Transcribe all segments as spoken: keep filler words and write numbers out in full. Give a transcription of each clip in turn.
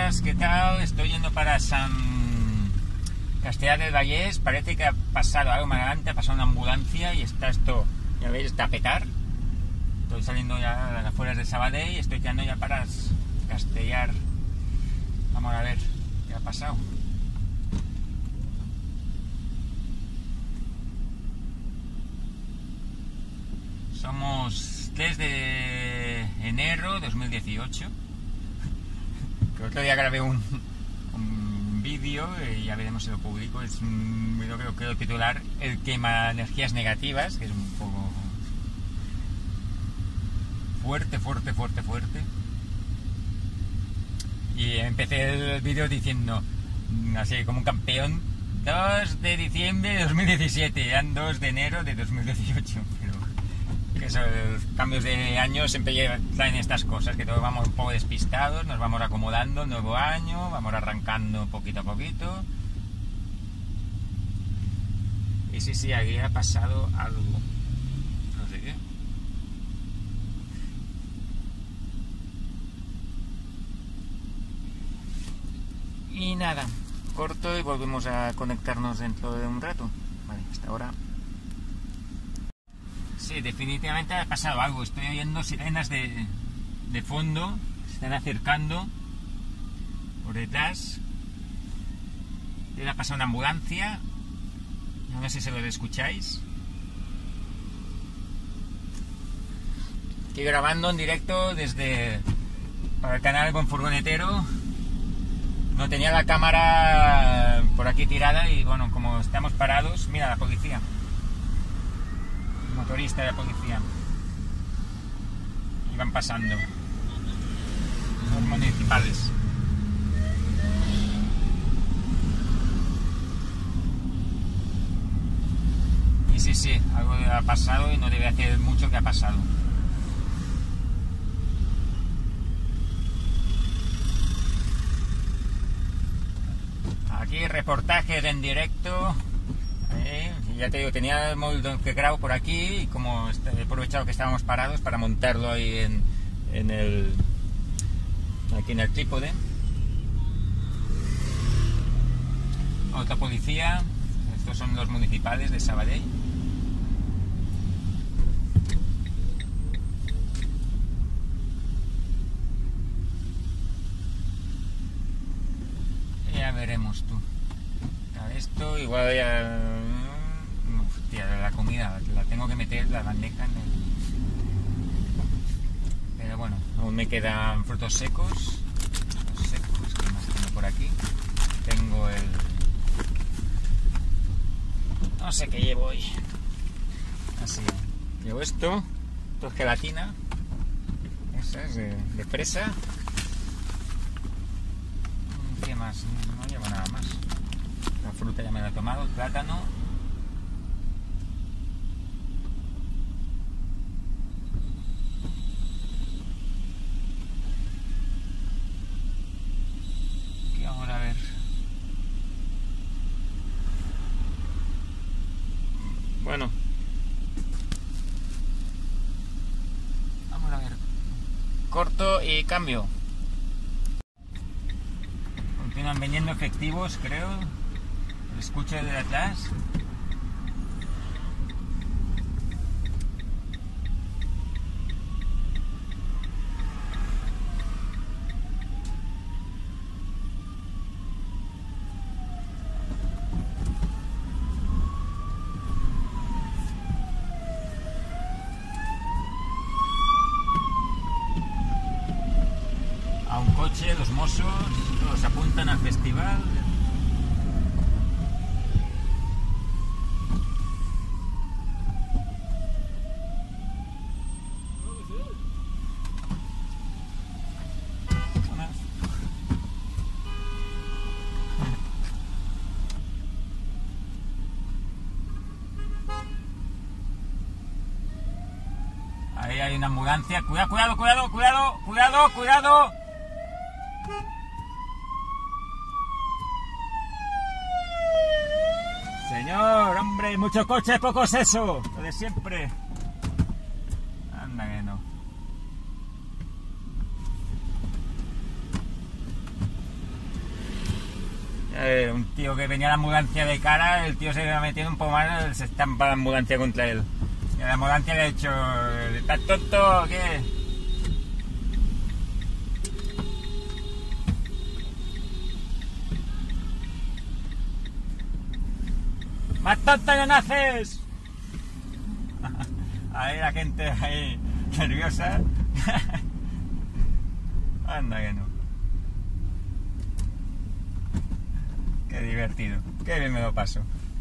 días, ¿qué tal? Estoy yendo para San Castellar del Vallès. Parece que ha pasado algo más adelante, ha pasado una ambulancia y está esto, ya veis, está a petar. Estoy saliendo ya a las afueras de Sabadell y estoy tirando ya para Castellar. Vamos a ver qué ha pasado. Somos tres de enero de dos mil dieciocho. Que otro día grabé un, un vídeo y ya veremos si lo publico. Es un vídeo que quiero titular El quema energías negativas, que es un poco fuerte, fuerte, fuerte, fuerte. Y empecé el vídeo diciendo, así como un campeón, dos de diciembre de dos mil diecisiete, eran dos de enero de dos mil dieciocho. Pero que esos cambios de año siempre traen estas cosas, que todos vamos un poco despistados, nos vamos acomodando, nuevo año, vamos arrancando poquito a poquito. Y sí, sí, aquí ha pasado algo, no sé qué. Y nada, corto y volvemos a conectarnos dentro de un rato. Vale, hasta ahora. Sí, definitivamente ha pasado algo. Estoy oyendo sirenas de, de fondo. Se están acercando por detrás. Le ha pasado una ambulancia. No sé si lo escucháis. Estoy grabando en directo desde para el canal Buen Furgonetero. No tenía la cámara por aquí tirada y bueno, como estamos parados, mira la policía. Motorista de la policía. Iban pasando los municipales. Y sí, sí, algo ha pasado y no debe hacer mucho que ha pasado. Aquí reportajes en directo. Eh, ya te digo, tenía el móvil que grabo por aquí y como he aprovechado que estábamos parados para montarlo ahí en, en el aquí en el trípode. Otra policía. Estos son los municipales de Sabadell. Ya veremos tú. Esto igual ya... Hostia, la comida la tengo que meter la bandeja en el... Pero bueno, aún me quedan frutos secos. Frutos secos, ¿qué más tengo por aquí? Tengo el... No sé qué llevo hoy. Así, llevo esto. Esto es gelatina. Esa es de, de fresa. ¿Qué más? No llevo nada más. La fruta ya me la he tomado, el plátano. Aquí vamos a ver. Bueno. Vamos a ver. Corto y cambio. Continúan vendiendo efectivos, creo. Lo escucho desde atrás. A un coche, los mozos, todos apuntan al festival. Ahí hay una ambulancia. Cuidado, cuidado, cuidado, cuidado, cuidado, cuidado. Señor, hombre, muchos coches, poco seso. Lo de siempre. Anda que no. Eh, un tío que venía a la ambulancia de cara, el tío se había metido un poco más, se estampa la ambulancia contra él. Y a la ambulancia le ha dicho, ¿estás tonto o qué? ¡Más tonto no naces! Ahí la gente ahí nerviosa. Anda que no. Qué divertido. Qué bien me lo paso.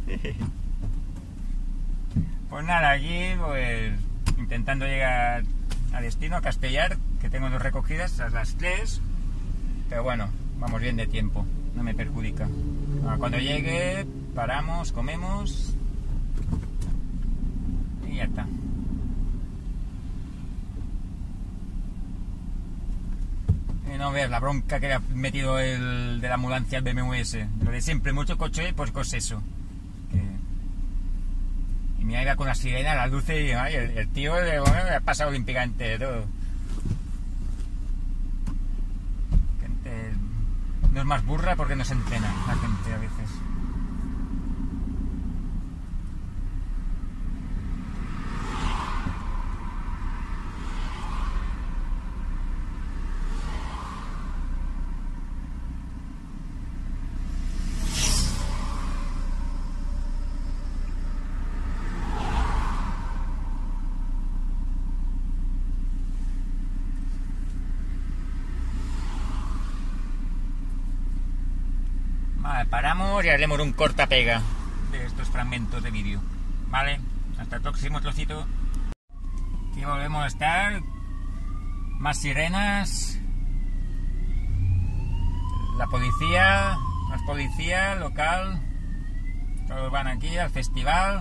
Pues nada, aquí pues intentando llegar a destino, a Castellar, que tengo dos recogidas a las tres. Pero bueno, vamos bien de tiempo. No me perjudica. Cuando llegue, paramos, comemos. Y ya está. No veas la bronca que le ha metido el de la ambulancia al B M W ese. Lo de siempre, mucho coche, pues con eso. Que... Y mira, iba con la sirena, las luces y ay, el, el tío bueno, le ha pasado olímpicamente de todo. Gente no es más burra porque no se entrena la gente a veces. Vale, paramos y haremos un corta pega de estos fragmentos de vídeo. Vale, hasta el próximo trocito. Aquí volvemos a estar. Más sirenas. La policía, más policía local. Todos van aquí al festival.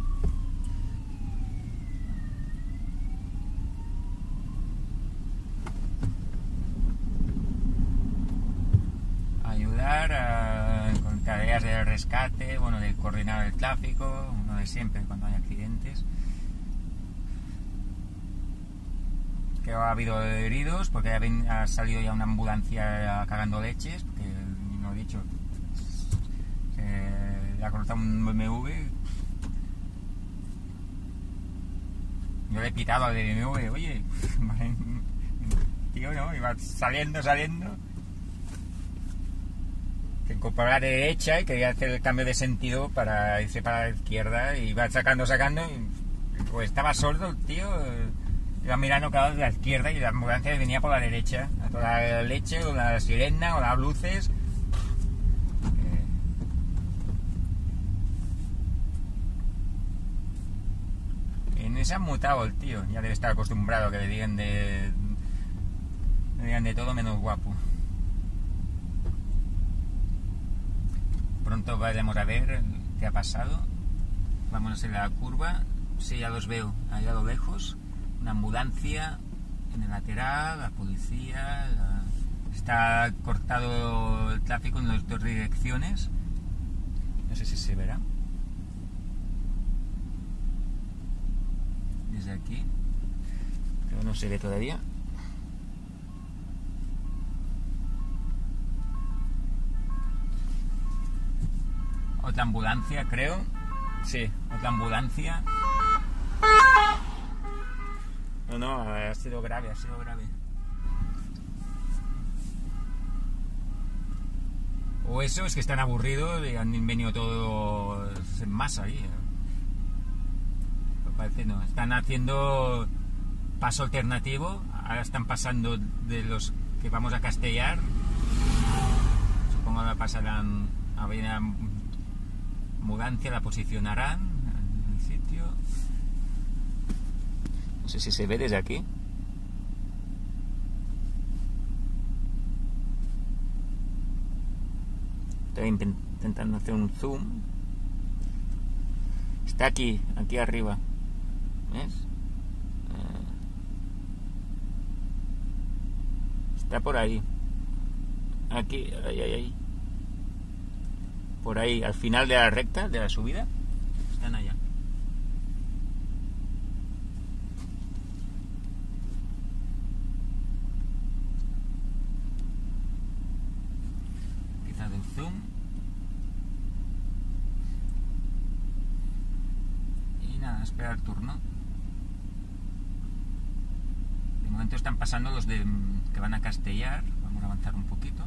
Ayudar a, con tareas de rescate, bueno, de coordinar el tráfico, uno de siempre cuando hay accidentes. Que ha habido heridos porque ha, ha salido ya una ambulancia cagando leches, porque no he dicho, se le ha cortado un B M W. Yo le he pitado al B M W, oye, tío, no, iba saliendo, saliendo. Que incorporó a la derecha y quería hacer el cambio de sentido para irse para la izquierda y iba sacando, sacando y pues estaba sordo el tío, iba mirando cada vez de la izquierda y la ambulancia venía por la derecha, a toda la leche, con la sirena, con las luces. En ese han mutado el tío, ya debe estar acostumbrado a que le digan de, le digan de todo menos guapo. Pronto vayamos a ver qué ha pasado. Vamos a hacer la curva. Sí, ya los veo allá a lo lejos. Una ambulancia en el lateral, la policía. La... Está cortado el tráfico en las dos direcciones. No sé si se verá. Desde aquí. Pero no se ve todavía. Otra ambulancia, creo. Sí, otra ambulancia. No, no, ha sido grave, ha sido grave. O eso, es que están aburridos y han venido todos en masa ahí. Pero parece no. Están haciendo paso alternativo. Ahora están pasando de los que vamos a Castellar. Supongo que pasarán a ver a ambulancia, la posicionarán en el sitio. No sé si se ve desde aquí. Estoy intentando hacer un zoom. Está aquí, aquí arriba. ¿Ves? Eh, está por ahí. Aquí, ahí, ahí, ahí. Por ahí, al final de la recta, de la subida. Están allá. Quizás el zoom. a esperar turno. De momento están pasando los de que van a Castellar. Vamos a avanzar un poquito.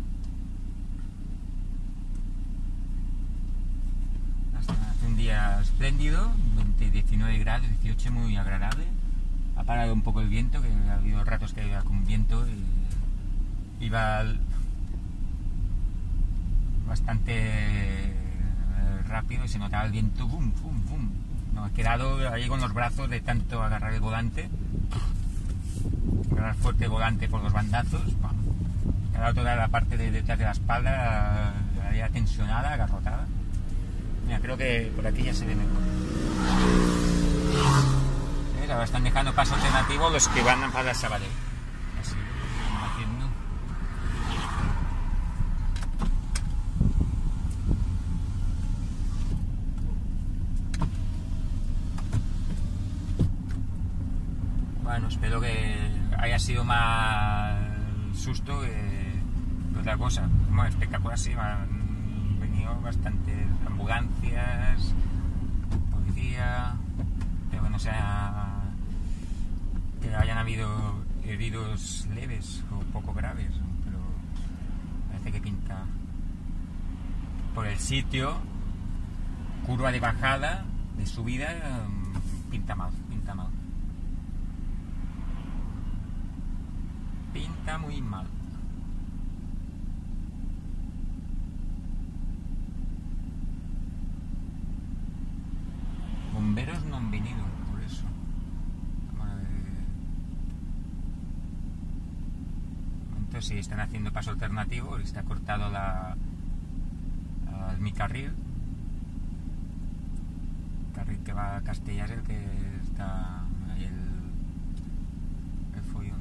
Hace un día espléndido, veinte, diecinueve grados, dieciocho, muy agradable. Ha parado un poco el viento, que ha habido ratos que iba con viento y iba bastante rápido y se notaba el viento, bum, bum, bum. No, he quedado ahí con los brazos de tanto agarrar el volante, agarrar fuerte el volante por los bandazos. He quedado toda la parte de detrás de la espalda ya tensionada, agarrotada. Mira, creo que por aquí ya se ve mejor. ¿Eh? Ahora están dejando paso alternativo los que van para Sabadell. Así, estamos haciendo. Bueno, espero que haya sido más susto que otra cosa. Bueno, espectacular, sí, han venido bastantes ambulancias, policía, pero que no sea que hayan habido heridos leves o poco graves, pero parece que pinta por el sitio, curva de bajada, de subida, pinta mal, pinta mal. Pinta muy mal. Bomberos no han venido, por eso. Entonces sí, están haciendo paso alternativo, está cortado la, el, mi carril. El carril que va a Castilla es el que está ahí el, el follón.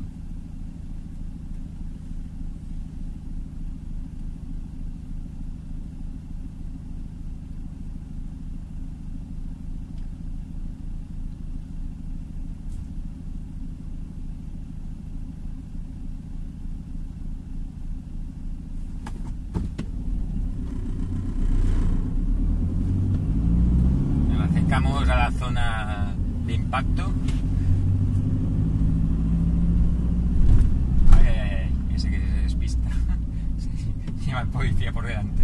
Acercamos a la zona de impacto. Ay, ay, ay, ese que se despista. Lleva el policía por delante.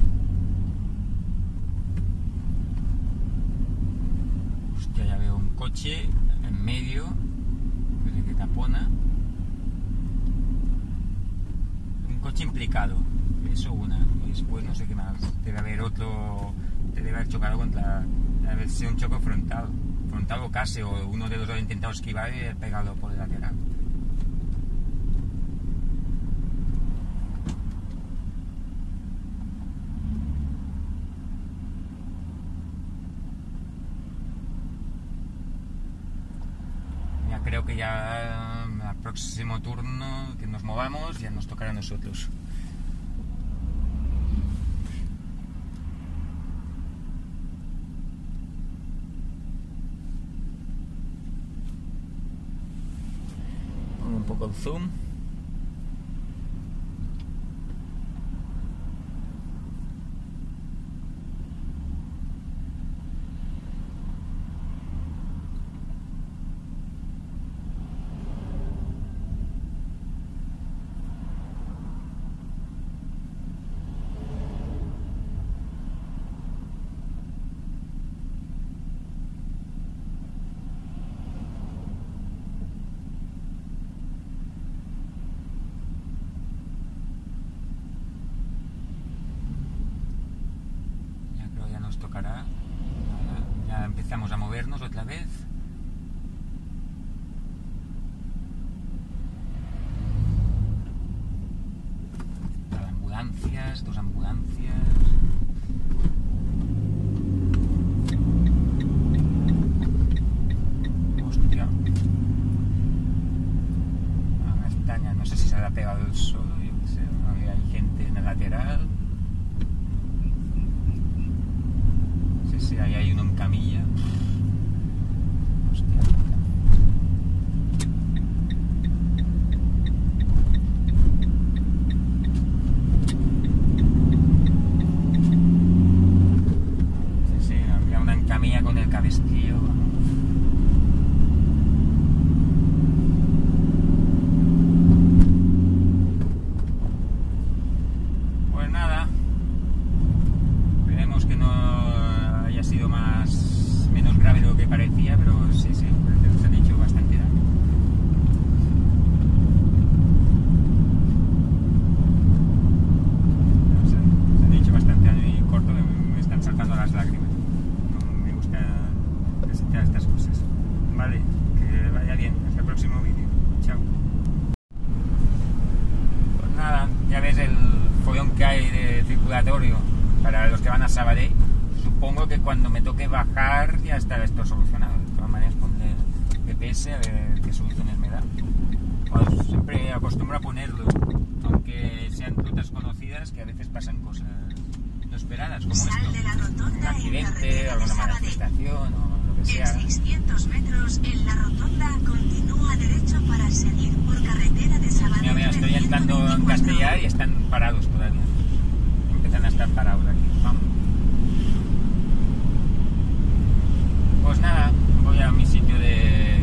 Hostia, ya veo un coche en medio, desde que tapona. Un coche implicado, eso una. Y después no sé qué más. Debe haber otro, debe haber chocado contra. Debe haber sido un choque frontal, frontal o casi, o uno de los dos ha intentado esquivar y ha pegado por el lateral. Ya creo que ya al próximo turno que nos movamos ya nos tocará a nosotros. Un poco el zoom. Tocará. Ya empezamos a movernos otra vez. Ambulancias, dos ambulancias. Hostia. Una estaña, no sé si se le ha pegado el sol, yo qué sé. Hay gente en el lateral. Sí, ahí hay uno en camilla. Hostia. Sí, sí, había una en camilla con el cabestillo. parecía, pero sí, sí, se han hecho bastante daño. Se han, se han hecho bastante daño y corto, me, me están saltando las lágrimas. No me gusta presentar estas cosas. Vale, que vaya bien. Hasta el próximo vídeo. Chao. Pues nada, ya ves el follón que hay de circulatorio para los que van a Sabadell. Supongo que cuando me toque bajar ya estará esto solucionado. De todas maneras pondré el G P S a ver qué soluciones me da. Bueno, siempre acostumbro a ponerlo, aunque sean rutas conocidas, que a veces pasan cosas no esperadas, como esto, un accidente, alguna manifestación o lo que sea. En seiscientos metros en la rotonda continúa derecho para seguir por carretera de Sabadell. Mira, mira, estoy entrando en Castellar y están parados todavía. Empiezan a estar parados aquí. Vamos. Pues nada, voy a mi sitio de,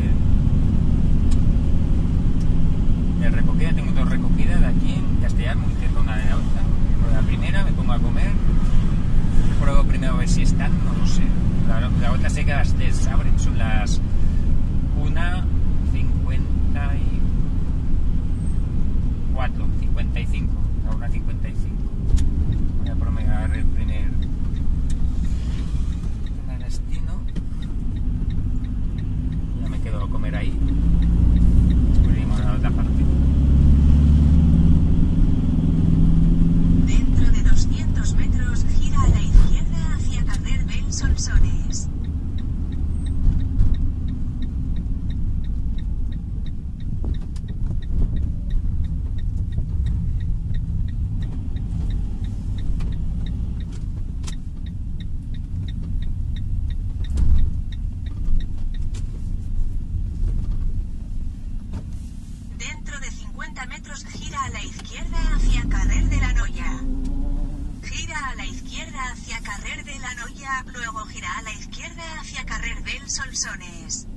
de recogida. Tengo dos recogidas de aquí en Castellar, muy cerca una de la otra. Voy a la primera, me pongo a comer. Pruebo primero a ver si están, no lo sé. La, la otra sé que las tres abren, son las una cincuenta y cuatro, cincuenta y cinco. La una cincuenta y cinco. Voy a prometer el primer destino. Ya me quedo a comer ahí. Después iremos a la otra parte. Dentro de doscientos metros gira a la izquierda hacia Carrer del Solsonès. Dentro de cincuenta metros gira a la izquierda hacia Carrer de la Noia. Gira a la izquierda hacia Carrer de la Noia, luego gira a la izquierda hacia Carrer del Solsonès.